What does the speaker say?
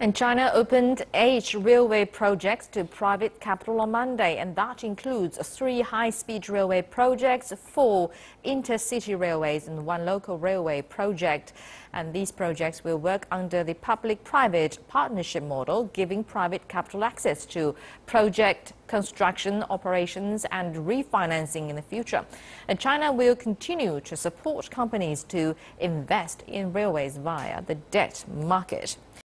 And China opened 8 railway projects to private capital on Monday, and that includes 3 high-speed railway projects, 4 intercity railways, and 1 local railway project. And these projects will work under the public-private partnership model, giving private capital access to project construction, operations, and refinancing in the future. And China will continue to support companies to invest in railways via the debt market.